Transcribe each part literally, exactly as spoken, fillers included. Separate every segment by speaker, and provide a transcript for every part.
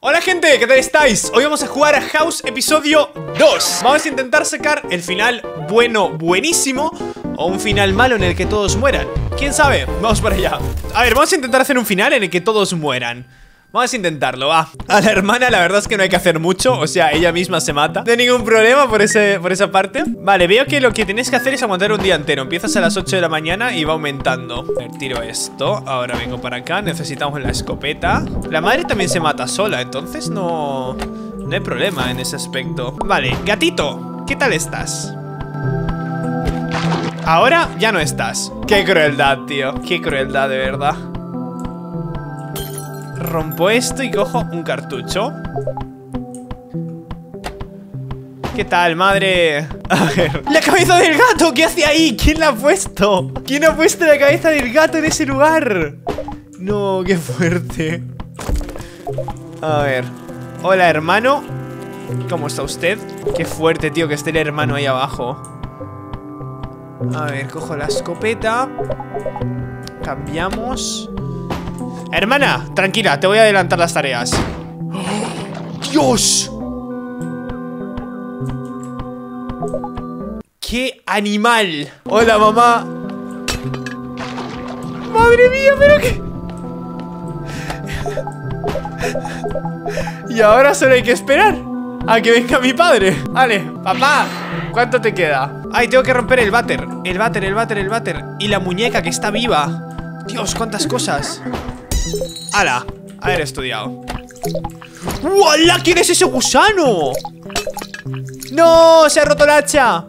Speaker 1: Hola gente, ¿qué tal estáis? Hoy vamos a jugar a House episodio dos. Vamos a intentar sacar el final bueno, buenísimo, o un final malo en el que todos mueran. ¿Quién sabe? Vamos para allá. A ver, vamos a intentar hacer un final en el que todos mueran. Vamos a intentarlo, va. A la hermana la verdad es que no hay que hacer mucho. O sea, ella misma se mata. No hay ningún problema por, ese, por esa parte. Vale, veo que lo que tenéis que hacer es aguantar un día entero. Empiezas a las ocho de la mañana y va aumentando. A ver, tiro esto. Ahora vengo para acá, necesitamos la escopeta. La madre también se mata sola, entonces no... No hay problema en ese aspecto. Vale, gatito, ¿qué tal estás? Ahora ya no estás. Qué crueldad, tío. Qué crueldad, de verdad. Rompo esto y cojo un cartucho. ¿Qué tal, madre? A ver. ¡La cabeza del gato! ¿Qué hace ahí? ¿Quién la ha puesto? ¿Quién ha puesto la cabeza del gato en ese lugar? No, qué fuerte. A ver. Hola, hermano. ¿Cómo está usted? Qué fuerte, tío, que esté el hermano ahí abajo. A ver, cojo la escopeta. Cambiamos. Hermana, tranquila, te voy a adelantar las tareas. ¡Oh, ¡Dios! ¡Qué animal! Hola, mamá. Madre mía, pero qué... Y ahora solo hay que esperar a que venga mi padre. Vale, papá, ¿cuánto te queda? Ay, tengo que romper el váter. El váter, el váter, el váter. Y la muñeca que está viva. Dios, cuántas cosas. ¡Hala! Haber estudiado. ¡Wala! ¿Quién es ese gusano? ¡No! ¡Se ha roto la hacha!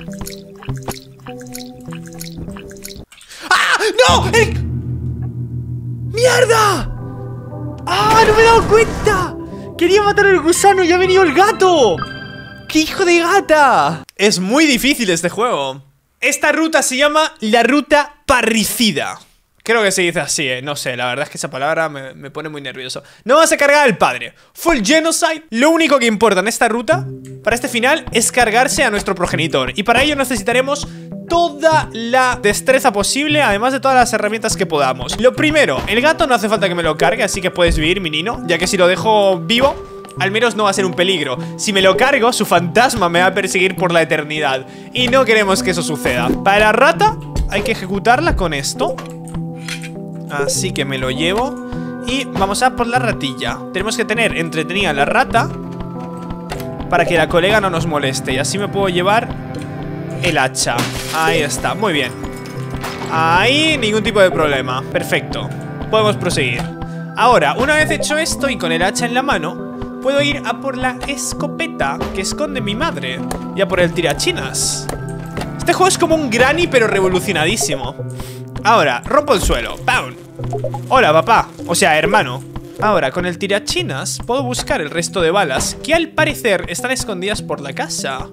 Speaker 1: ¡Ah! ¡No! ¡El... ¡Mierda! ¡Ah! ¡No me he dado cuenta! Quería matar al gusano y ha venido el gato. ¡Qué hijo de gata! Es muy difícil este juego. Esta ruta se llama la ruta parricida. Creo que se dice así, eh. No sé, la verdad es que esa palabra me, me pone muy nervioso. No vas a cargar al padre. Full genocide. Lo único que importa en esta ruta, para este final, es cargarse a nuestro progenitor. Y para ello necesitaremos toda la destreza posible, además de todas las herramientas que podamos. Lo primero, el gato no hace falta que me lo cargue, así que puedes vivir, mi nino. Ya que si lo dejo vivo, al menos no va a ser un peligro. Si me lo cargo, su fantasma me va a perseguir por la eternidad. Y no queremos que eso suceda. Para la rata, hay que ejecutarla con esto. Así que me lo llevo. Y vamos a por la ratilla. Tenemos que tener entretenida la rata para que la colega no nos moleste. Y así me puedo llevar el hacha. Ahí está, muy bien. Ahí, ningún tipo de problema. Perfecto, podemos proseguir. Ahora, una vez hecho esto y con el hacha en la mano, puedo ir a por la escopeta que esconde mi madre. Y a por el tirachinas. Este juego es como un Granny pero revolucionadísimo. Ahora, rompo el suelo. ¡Pam! Hola, papá. O sea, hermano. Ahora, con el tirachinas puedo buscar el resto de balas que al parecer están escondidas por la casa.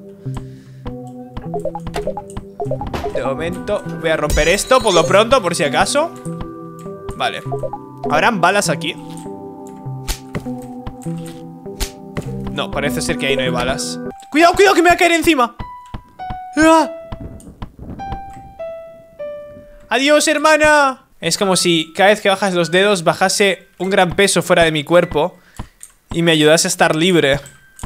Speaker 1: De momento voy a romper esto por lo pronto, por si acaso. Vale. ¿Habrán balas aquí? No, parece ser que ahí no hay balas. ¡Cuidado, cuidado, que me va a caer encima! ¡Ah! ¡Adiós, hermana! Es como si cada vez que bajas los dedos bajase un gran peso fuera de mi cuerpo y me ayudase a estar libre.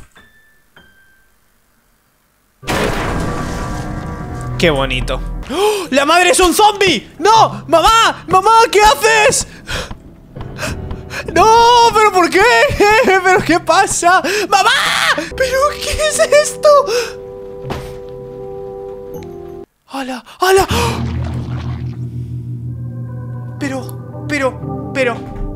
Speaker 1: ¡Qué bonito! ¡Oh! ¡La madre es un zombie! ¡No! ¡Mamá! ¡Mamá! ¿Qué haces? ¡No! ¿Pero por qué? ¿Pero qué pasa? ¡Mamá! ¿Pero qué es esto? ¡Hala! ¡Hala! Pero, pero, pero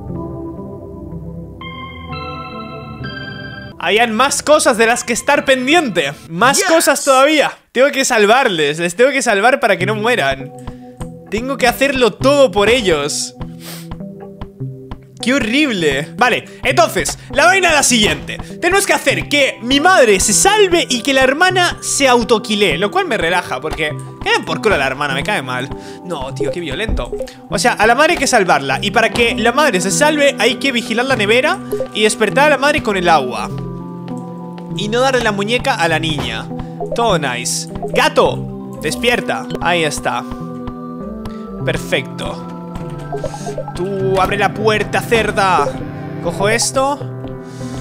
Speaker 1: habían más cosas de las que estar pendiente. Más yes. cosas todavía. Tengo que salvarles, les tengo que salvar para que no mueran. Tengo que hacerlo todo por ellos. ¡Qué horrible! Vale, entonces, la vaina es la siguiente. Tenemos que hacer que mi madre se salve y que la hermana se autoquilee. Lo cual me relaja, porque... ¿Qué por culo a la hermana? Me cae mal. No, tío, qué violento. O sea, a la madre hay que salvarla. Y para que la madre se salve hay que vigilar la nevera y despertar a la madre con el agua. Y no darle la muñeca a la niña. Todo nice. ¡Gato! Despierta. Ahí está. Perfecto. Tú abre la puerta, cerda. Cojo esto.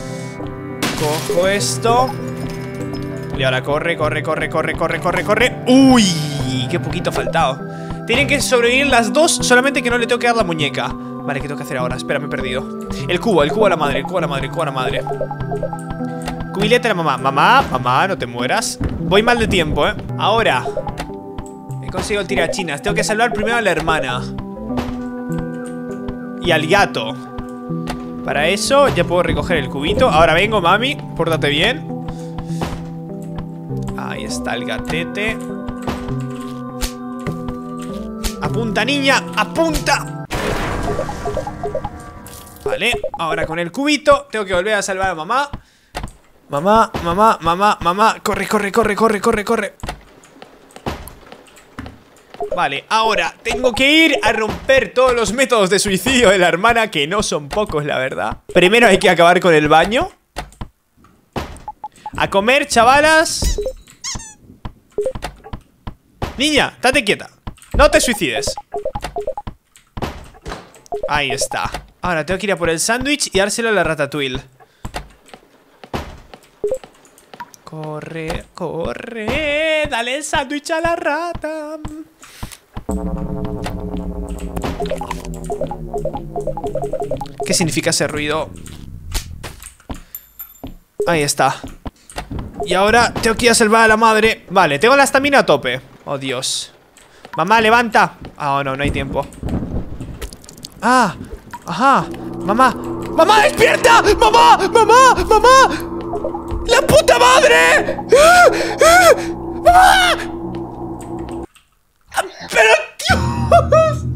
Speaker 1: Cojo esto. Y ahora corre, corre, corre, corre, corre, corre, corre. ¡Uy! ¡Qué poquito ha faltado! Tienen que sobrevivir las dos, solamente que no le tengo que dar la muñeca. Vale, ¿qué tengo que hacer ahora? Espera, me he perdido. El cubo, el cubo a la madre, el cubo a la madre, el cubo a la madre. Cubilete a la mamá. Mamá, mamá, no te mueras. Voy mal de tiempo, ¿eh? Ahora he conseguido el tirachinas. Tengo que salvar primero a la hermana y al gato. Para eso ya puedo recoger el cubito. Ahora vengo, mami, pórtate bien. Ahí está el gatete. Apunta, niña, apunta. Vale, ahora con el cubito tengo que volver a salvar a mamá. Mamá, mamá, mamá, mamá. Corre, corre, corre, corre, corre, corre. Vale, ahora tengo que ir a romper todos los métodos de suicidio de la hermana, que no son pocos, la verdad. Primero hay que acabar con el baño. A comer, chavalas. Niña, estate quieta. No te suicides. Ahí está. Ahora tengo que ir a por el sándwich y dárselo a la ratatouille. Corre, corre. Dale el sándwich a la rata. ¿Qué significa ese ruido? Ahí está. Y ahora tengo que ir a salvar a la madre. Vale, tengo la estamina a tope. Oh, Dios. Mamá, levanta. Ah, oh, no, no hay tiempo. Ah, ajá. Mamá. ¡Mamá, despierta! ¡Mamá! ¡Mamá! ¡Mamá! ¡La puta madre! ¡Ah! ¡Pero Dios!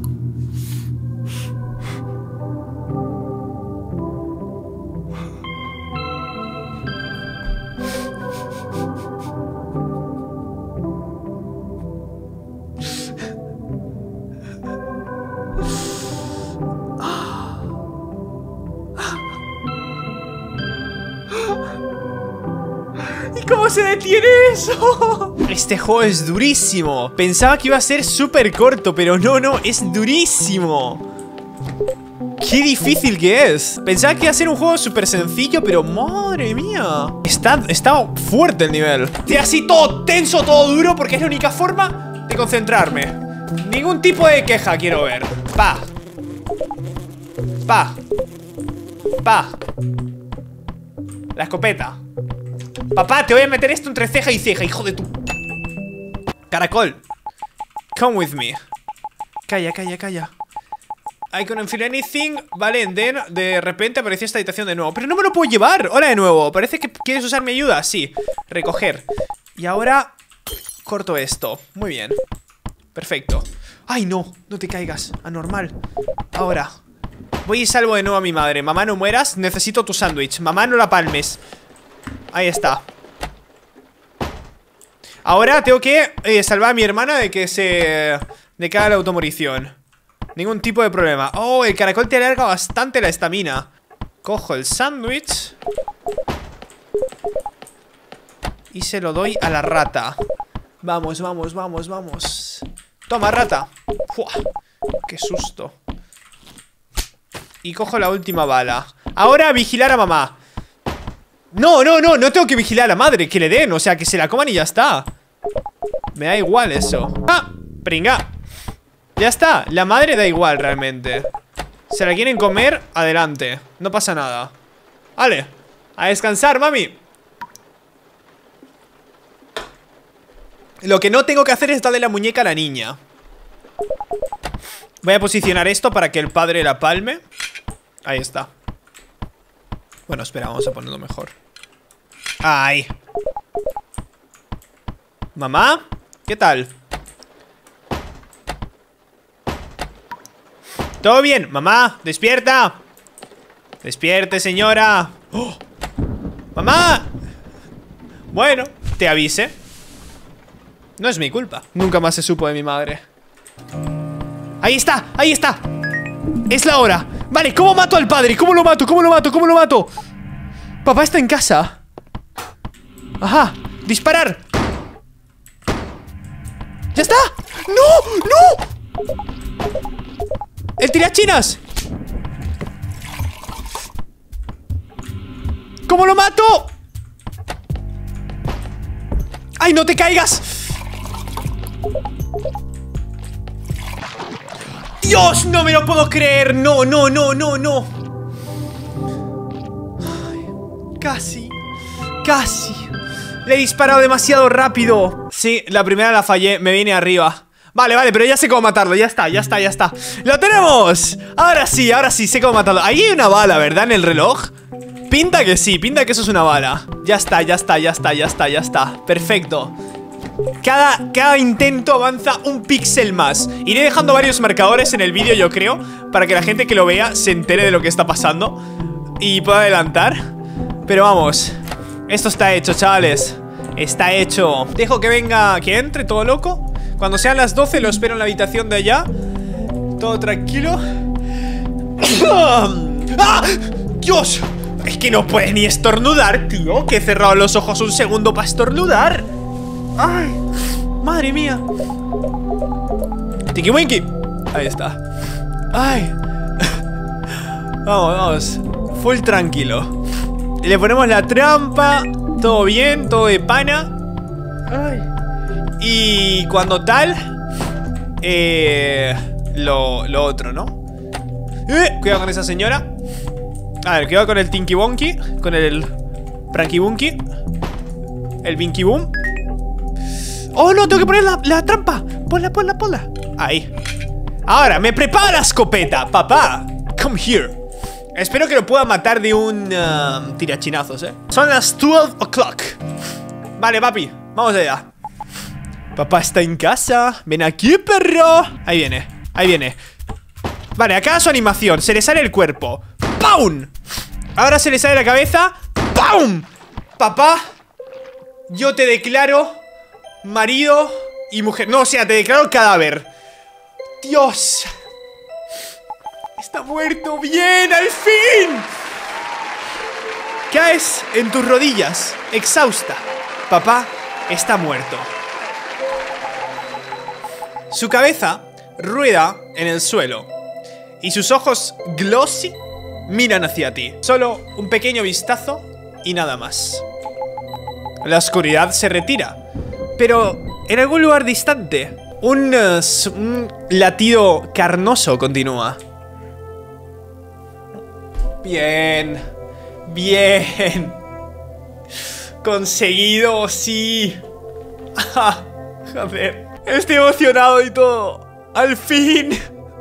Speaker 1: ¿Y cómo se detiene eso? Este juego es durísimo. Pensaba que iba a ser súper corto, pero no, no, es durísimo. Qué difícil que es. Pensaba que iba a ser un juego súper sencillo, pero madre mía. Está, está fuerte el nivel. Estoy así todo tenso, todo duro, porque es la única forma de concentrarme. Ningún tipo de queja quiero ver. Pa. Pa. Pa. La escopeta. Papá, te voy a meter esto entre ceja y ceja, hijo de tu... Caracol. Come with me. Calla, calla, calla. I couldn't feel anything. Vale, then de repente apareció esta habitación de nuevo. Pero no me lo puedo llevar. Hola de nuevo. Parece que quieres usar mi ayuda. Sí. Recoger. Y ahora corto esto. Muy bien. Perfecto. Ay, no. No te caigas. Anormal. Ahora voy y salvo de nuevo a mi madre. Mamá, no mueras. Necesito tu sándwich. Mamá, no la palmes. Ahí está. Ahora tengo que eh, salvar a mi hermana de que se... de que haga la automorición. Ningún tipo de problema. Oh, el caracol te alarga bastante la estamina. Cojo el sándwich y se lo doy a la rata. Vamos, vamos, vamos, vamos. Toma, rata. ¡Fua! ¡Qué susto! Y cojo la última bala. Ahora vigilar a mamá. No, no, no, no tengo que vigilar a la madre. Que le den, o sea, que se la coman y ya está. Me da igual eso. ¡Ah! Pringa. Ya está, la madre da igual realmente. Se la quieren comer, adelante. No pasa nada. Vale, a descansar, mami. Lo que no tengo que hacer es darle la muñeca a la niña. Voy a posicionar esto para que el padre la palme. Ahí está. Bueno, espera, vamos a ponerlo mejor. ¡Ay! ¿Mamá? ¿Qué tal? ¿Todo bien? Mamá, despierta. Despierte, señora. ¡Oh! ¡Mamá! Bueno, te avise. No es mi culpa. Nunca más se supo de mi madre. Ahí está, ahí está. Es la hora. Vale, ¿cómo mato al padre? ¿Cómo lo mato? ¿Cómo lo mato? ¿Cómo lo mato? Papá está en casa. Ajá, disparar. ¡Ya está! ¡No! ¡No! ¡El tirachinas! ¿Cómo lo mato? ¡Ay, no te caigas! ¡Dios! No me lo puedo creer. No, no, no, no, no. Ay, casi. Casi. Le he disparado demasiado rápido. Sí, la primera la fallé. Me vine arriba. Vale, vale, pero ya sé cómo matarlo. Ya está, ya está, ya está. ¡Lo tenemos! Ahora sí, ahora sí, sé cómo matarlo. Ahí hay una bala, ¿verdad? En el reloj. Pinta que sí, pinta que eso es una bala. Ya está, ya está, ya está, ya está, ya está. Perfecto. Cada, cada intento avanza un píxel más. Iré dejando varios marcadores en el vídeo, yo creo, para que la gente que lo vea se entere de lo que está pasando y pueda adelantar. Pero vamos, esto está hecho, chavales. Está hecho. Dejo que venga, que entre todo loco. Cuando sean las doce lo espero en la habitación de allá. Todo tranquilo. ¡Ah! ¡Dios! Es que no puede ni estornudar, tío. Que he cerrado los ojos un segundo para estornudar. ¡Ay! ¡Madre mía! ¡Tiki Winky! Ahí está. ¡Ay! Vamos, vamos. Full tranquilo. Le ponemos la trampa. Todo bien, todo de pana. ¡Ay! Y cuando tal Eh... Lo, lo otro, ¿no? Eh, cuidado con esa señora. A ver, cuidado con el Tinky Wonky. Con el Pranky Wonky. El Binky Boom. ¡Oh, no! Tengo que poner la, la trampa. Ponla, ponla, ponla. Ahí. Ahora, me prepara la escopeta, papá. Come here. Espero que lo pueda matar de un uh, tirachinazos, eh. Son las twelve o'clock. Vale, papi, vamos allá. Papá está en casa. Ven aquí, perro. Ahí viene, ahí viene. Vale, acá su animación. Se le sale el cuerpo. ¡Pum! Ahora se le sale la cabeza. ¡Pum! Papá, yo te declaro marido y mujer. No, o sea, te declaro cadáver. Dios. Está muerto. Bien, al fin. Caes en tus rodillas, exhausta. Papá está muerto. Su cabeza rueda en el suelo y sus ojos glossy miran hacia ti. Solo un pequeño vistazo y nada más. La oscuridad se retira, pero en algún lugar distante un, uh, un latido carnoso continúa. Bien, bien. Conseguido, sí. Joder, estoy emocionado y todo. Al fin.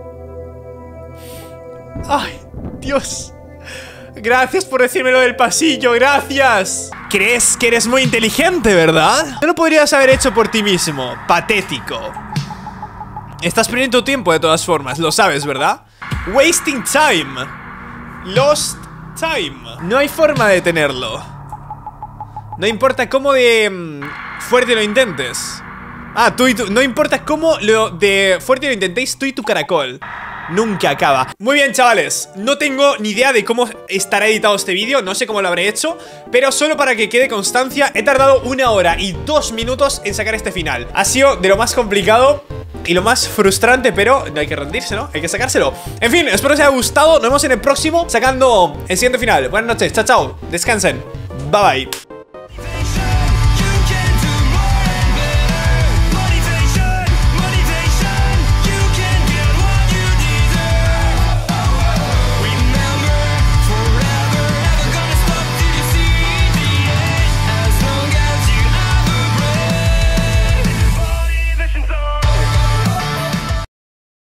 Speaker 1: Ay, Dios. Gracias por decirme lo del pasillo, gracias. Crees que eres muy inteligente, ¿verdad? No lo podrías haber hecho por ti mismo. Patético. Estás perdiendo tu tiempo de todas formas, lo sabes, ¿verdad? Wasting time. Lost time. No hay forma de detenerlo. No importa cómo de um, fuerte lo intentes. Ah, tú y tú. No importa cómo lo de fuerte lo intentéis tú y tu caracol. Nunca acaba. Muy bien, chavales, no tengo ni idea de cómo estará editado este vídeo. No sé cómo lo habré hecho, pero solo para que quede constancia, he tardado una hora y dos minutos en sacar este final. Ha sido de lo más complicado y lo más frustrante, pero no hay que rendirse, ¿no? Hay que sacárselo. En fin, espero que os haya gustado. Nos vemos en el próximo, sacando el siguiente final. Buenas noches, chao, chao. Descansen. Bye, bye.